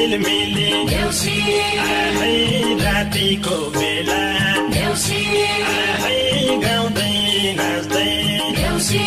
झिलमिली देउसी आहै रातिको बेला देउसी आहै गाउँदै नाच्दै देउसी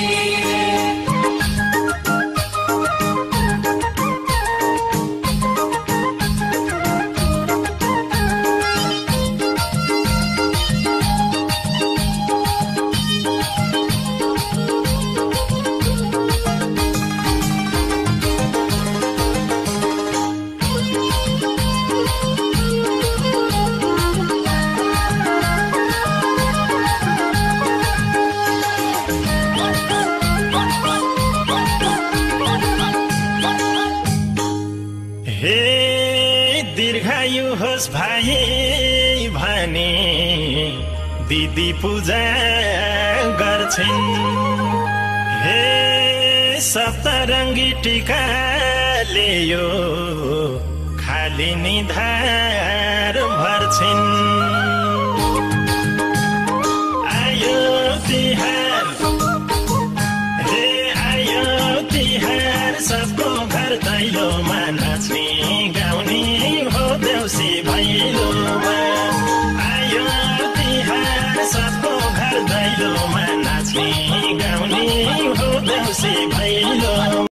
हे दीर्घायु होस् भाइ भने दिदी पूजा गर्छिन् हे सप्तरङ्गी टीका ल्यायो खाली निधार भर्छिन् आयो तिहार हे आयो तिहार सबको घर दैलोमा नाच्ने गाउने हो देउसी भैलोमा आयो तिहार सबको घर दैलोमा नाच्ने गाउने हो देउसी भैलो